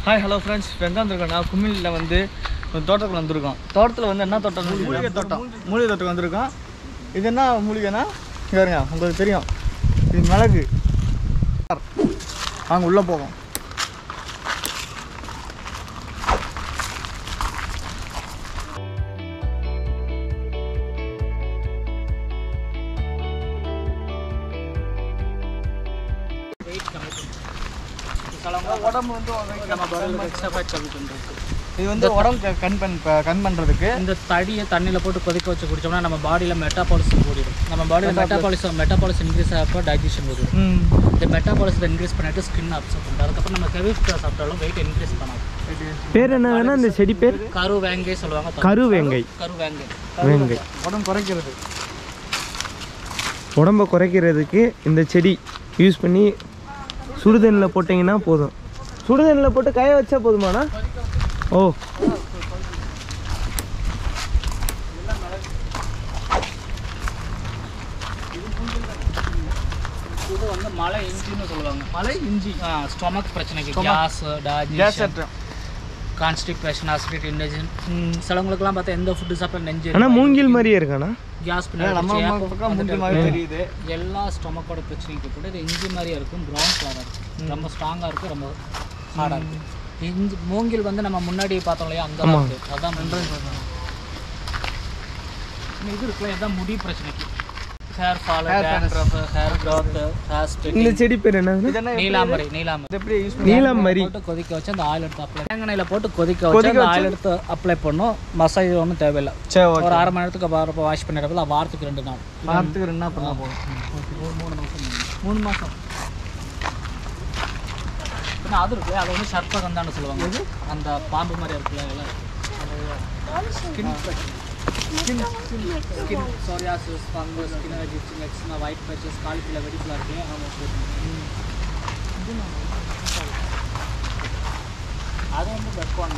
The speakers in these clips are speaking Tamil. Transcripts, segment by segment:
ஹாய் ஹலோ ஃப்ரெண்ட்ஸ், எங்கே வந்திருக்கோம்? நான் கும்மிளில் வந்து ஒரு தோட்டத்துக்கு வந்திருக்கோம். தோட்டத்தில் வந்து என்ன தோட்டம்? மூலிகை தோட்டம். மூலிகை தோட்டம் வந்திருக்கோம். இது என்ன மூலிகைன்னா பாருங்க, உங்களுக்கு தெரியும், இது மிளகு. வாங்க உள்ளே போவோம். உடம்பு வந்து இது வந்து உடம்பு கண் பண்ணுறதுக்கு இந்த தடியை தண்ணியில் போட்டு கொதிக்க வச்சு குடிச்சோம்னா நம்ம பாடியில் மெட்டாபாலிசம் கூடிடும். நம்ம பாடியில் மெட்டாபாலிசம் இன்க்ரீஸ் ஆகிறப்போ டைஜஷன் கூடிடும். இந்த மெட்டாபாலிசத்தை இன்க்ரீஸ் பண்ணிட்டு ஸ்கின் அப்செட் பண்ணுறது. அதுக்கப்புறம் நம்ம ஹெவி ஃபுட்டாக சாப்பிட்டாலும் வெயிட் இன்க்ரீஸ் பண்ணாது. பேர் என்ன வேணா? இந்த செடி பேர் கருவேங்கை சொல்லுவாங்க. கருவேங்கை. உடம்பு குறைக்கிறது. உடம்பை குறைக்கிறதுக்கு இந்த செடி யூஸ் பண்ணி சுடுதண்ணில் போட்டிங்கன்னா போதும். சுடுதண்ணில் போட்டு காய வச்சா போதுமாண்ணா? ஓ, இது வந்து மலை இஞ்சின்னு சொல்லுவாங்க. மலை இஞ்சி ஸ்டொமக் பிரச்சனைக்கு, கேஸ், கான்ஸ்டிபேஷன், அசிடிட்டி, இன்டைஜன், சிலவங்களுக்குலாம் பார்த்தா எந்த ஃபுட்டு சாப்பிட்டா நெஞ்சு ஆனால் மூங்கில் மாதிரியே இருக்காண்ணா. கேஸ் தெரியுது. எல்லா ஸ்டொமக்கோட பிரச்சனைக்கு கூட இது இஞ்சி மாதிரியே இருக்கும். ப்ரௌன் கலராக இருக்கும், ரொம்ப ஸ்ட்ராங்காக இருக்கும், ரொம்ப ஹார்டாக இருக்கும். இஞ்சி மூங்கில் வந்து நம்ம முன்னாடி பார்த்தோம் இல்லையா, அங்கே தான் இருக்குது. அதான் இது இருக்குல்ல, இதுதான் முடி பிரச்சனைக்கு, hair fall, hair growth, hair stretching. இந்த செடி பேர் என்ன? நீலாம்பரி. எப்படி யூஸ் நீலாம்பரி போட்டு கொதிக்க வச்சு அந்த ஆயில் எடுத்து அப்ளை, தேங்காயில் போட்டு கொதிக்க வச்சு அந்த ஆயில் எடுத்து அப்ளை பண்ணோம். மசாஜ் ஒன்றும் தேவையில்லை. ஒரு 1/2 மணி நேரத்துக்கு அப்புறம் வாஷ் பண்ணிடுறது. வாரத்துக்கு 2 நாள். வாரத்துக்கு 2 நாள் பண்ணால் போதும். 3 மாதம். ஏன்னா அது இருக்குல்ல, அது வந்து சர்ப்பகந்தான்னு சொல்லுவாங்க. அந்த பாம்பு மாதிரி இருக்குல்ல, எல்லாம் skin psoriasis, fungus, skin allergy, eczema, white patches, காலுக்குள்ள வெடிப்புலாம் இருக்கு. அது வந்து வெப்பம்.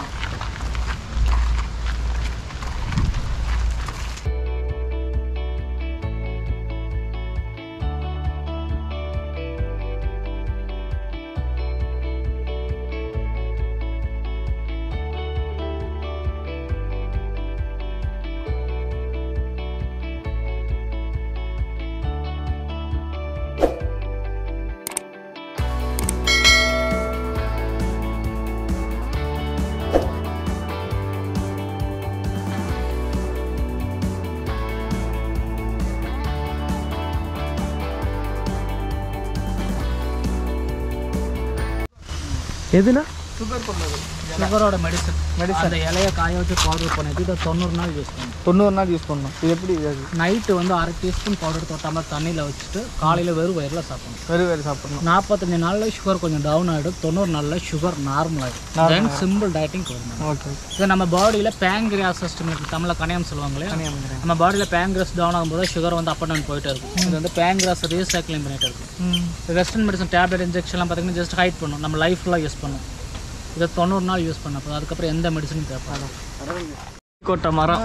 எதுனா? சுகரோட மெடிசன். அந்த இலையை காய வச்சு பவுடர் பண்ணிட்டு இதை 90 நாள் யூஸ் பண்ணணும். 90 நாள் யூஸ் பண்ணணும். இது எப்படி? நைட்டு வந்து 1/2 டீஸ்பூன் பவுடர் தொட்டாமல் தண்ணியில் வச்சுட்டு காலையில் வெறும் வயிறில் சாப்பிடணும். வெறும் சாப்பிடணும். 45 நாளில் சுகர் கொஞ்சம் டவுன் ஆகிடும். 90 நாளில் சுகர் நார்மல் ஆகிடும். தென் சிம்பிள் டயட்டிங் வரணும். ஓகே. இது நம்ம பாடியில் பேங்க்ரியாஸ் சிஸ்டம், தமிழில் கணையம் சொல்லுவாங்களே, நம்ம பாடியில் பேங்க்ரியாஸ் டவுன் ஆகும்போது சுகர் வந்து அப் அண்ட் டவுன் போயிட்டே இருக்கும். இது வந்து பேங்க்ரியாஸ் ரீசைக்ளிங் பண்ணிகிட்டே இருக்கும். வெஸ்டர்ன் மெடிசன் டேப்லெட் இன்ஜெக்ஷன்லாம் பார்த்தீங்கன்னா ஜஸ்ட் ஹைட் பண்ணும், நம்ம லைஃப்லாம் யூஸ் பண்ணும். இதை 90 நாள் யூஸ் பண்ண போதும். அதுக்கப்புறம் எந்த மெடிசனும் தேவைப்படும். கோட்டை மரம்.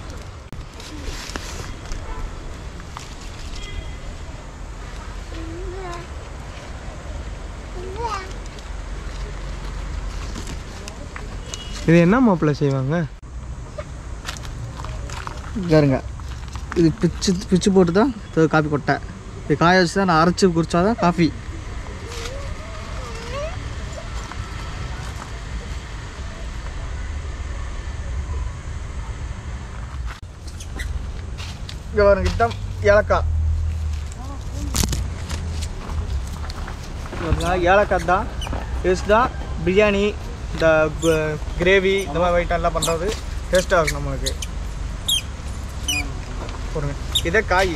இது என்ன மாப்பிள்ள செய்வாங்க? பாருங்க, இது பிச்சு போட்டு தான் காஃபி கொட்டை. இது காய வச்சு தான் நான் அரைச்சி குடித்தாதான் காஃபி. இங்கே பாருங்க, இட்டம் ஏலக்காய். ஏலக்காய் தான் டேஸ்ட் தான். பிரியாணி, இந்த கிரேவி, இந்த மாதிரி ஐட்டம்லாம் பண்ணுறது டேஸ்ட்டாக இருக்கும் நம்மளுக்கு. போடுங்க. இதே காய்.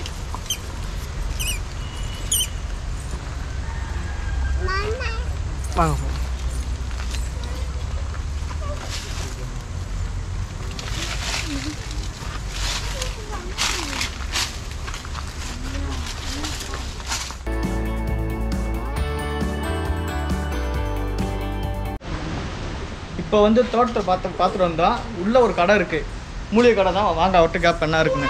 வாங்க. இப்போ வந்து தோட்டத்தை பார்த்துட்டு வந்தோம். உள்ளே ஒரு கடை இருக்குது, மூலிகை கடை தான். வாங்க அவர்கிட்ட கேப் என்ன இருக்குன்னு.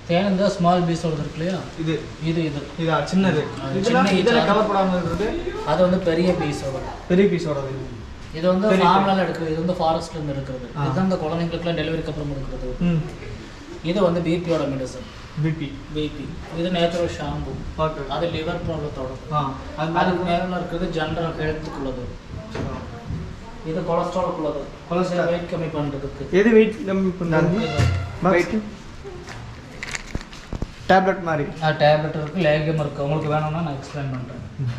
தேன் இந்த ஸ்மால் பீஸோட இருக்கு இல்லையா, இது இது இதா சின்னது, இதெல்லாம் கவர் போடாமல் இருக்கிறது. அது வந்து பெரிய பீஸோட, பெரிய பீஸோட. இது வந்து ஃபார்ம்ல எடுக்கிறது, இது வந்து ஃபாரஸ்ட்ல இருந்து எடுக்கிறது. இதுதான் இந்த குழந்தைங்களுக்குலாம் டெலிவரிக்கு அப்புறம் எடுக்கிறது. இது வந்து பிபியோட மெடிசன். பிபி இது நேச்சுரல் ஷாம்பு. அது லிவர் ப்ராப்ளத்தோட. அதுக்கு மேலே இருக்கிறது ஜென்ரல் ஹெல்த்துக்குள்ளது. இது கொலஸ்ட்ராலுக்குள்ளது. கொலஸ்ட்ரால் வெயிட் கம்மி பண்ணுறதுக்கு. எது வெயிட் கம்மி பண்ணுறது? டேப்லெட் மாதிரி. டேப்லெட் இருக்குது, லேகியம் இருக்குது. உங்களுக்கு வேணும்னா நான் எக்ஸ்பிளைன் பண்ணுறேன்.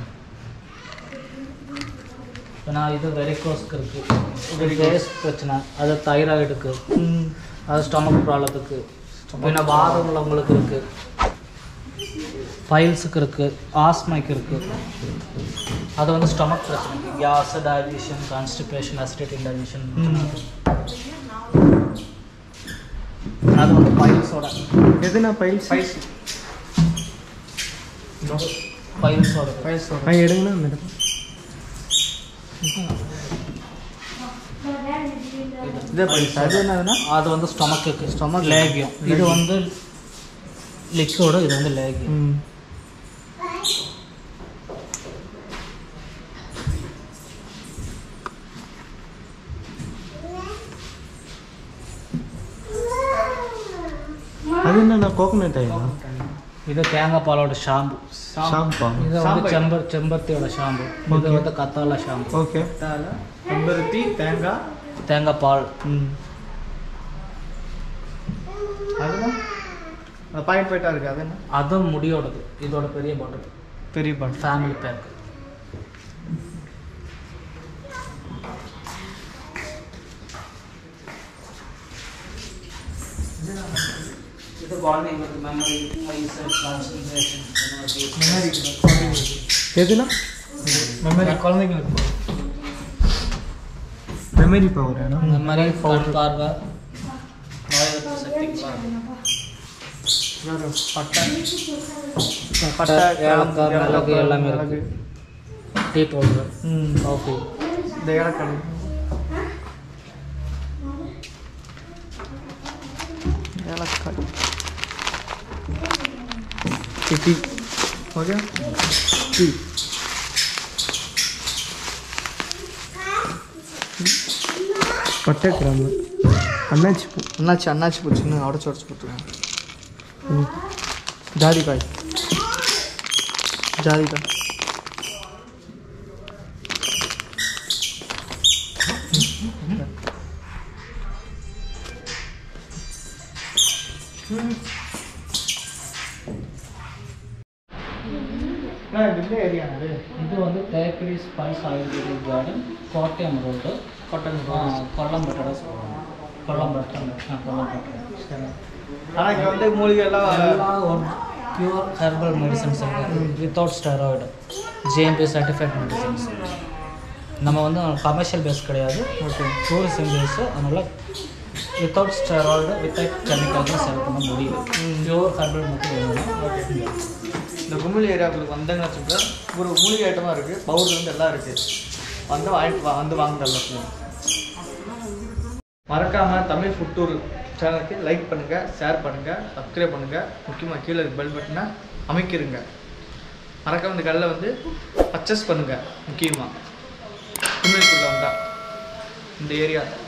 இப்போ நான் இது வெரிகோஸ்க்கு இருக்குது, கேஸ் பிரச்சனை, அது தைராய்டுக்கு, அது ஸ்டொமக் ப்ராப்ளத்துக்கு, பின்ன வாதம் உள்ளவங்களுக்கு இருக்குது, ஃபைல்ஸுக்கு இருக்குது, ஆஸ்மைக்கு இருக்குது. அது வந்து ஸ்டொமக் பிரச்சனைக்கு, gas, digestion, constipation, acidity digestion. அது வந்து ஃபைல்ஸோட. எதுனா ஃபைல்ஸோட எடுங்கண்ணா மேடம். அது என்னதுன்னா அது வந்து ஸ்டொமக்கு, ஸ்டொமக் லேகியம். இது வந்து லிக்விடு, இது வந்து லேகியம். அது என்ன கோகோனட் ஆயிலா? இது தேங்காய் பாலோட ஷாம்பு. ஷாம்பா? இது வந்து செம்பருத்தியோட ஷாம்பு. இது வந்து கத்தாழை ஷாம்பு. ஓகே. செம்பருத்தி, தேங்காய் பால். அதுதான் பாயிண்ட் இருக்குது. அது என்ன? அதுவும் முடியோடது. இதோட பெரிய பாட்டில், பெரிய பாட்டில், ஃபேமிலி பேக். இது குழந்தைங்களுக்கு மெமரி, ஐசைட், கான்சன்ட்ரேஷன், மெமரி. எதுனா மெமரி குழந்தைங்களுக்கு மெமரி பவர் வேணும். மெமரி, கண் பார்வை, நோய் எதிர்ப்பு சக்திக்கு, பட்டை, ஏலக்காய், மிளகு எல்லாமே இருக்குது. டீ பவுடர், காஃபி, இந்த ஏலக்காய், டீ. ஓகே. டீ, பட்டை, கிராம்பு, அன்னாச்சி பூ. அன்னாச்சி பூ சின்ன உடச்சி போட்டுருக்கேன். ஜாதிக்காய். இது வந்து Thekkady spice ayurvedic garden, Kottayam road, கொல்லம்பேட்டோட சொல்லுவாங்க. கொல்லம்பேட்டை. ஆனால் இங்கே வந்து மூலிகை எல்லாம் pure herbal medicines without steroid, GMP certified medicines. நம்ம வந்து கமர்ஷியல் பேஸ் கிடையாது, டூரிசம் பேஸு. அதனால் without steroid, without chemicals sell பண்ண முடியும். பியூர் ஹெர்பல் மட்டும் வேணும்னா. இந்த குமிழி ஏரியாவுக்கு வந்தேங்கன்னு வச்சுக்கோங்க, ஒரு மூலிகை ஐட்டமாக இருக்குது, பவுடர் வந்து எல்லாம் இருக்குது. வந்து வாங்க எல்லாத்தையும். மறக்காமல் தமிழ் ஃபுட் டூர் சேனலுக்கு லைக் பண்ணுங்கள், ஷேர் பண்ணுங்கள், சப்ஸ்கிரைப் பண்ணுங்கள். முக்கியமாக கீழே பெல் பட்டனை அமைக்கிருங்க. மறக்காம இந்த கடையில் வந்து பர்ச்சேஸ் பண்ணுங்கள். முக்கியமாக குமிழிக்குள்ளே வந்தால் இந்த ஏரியா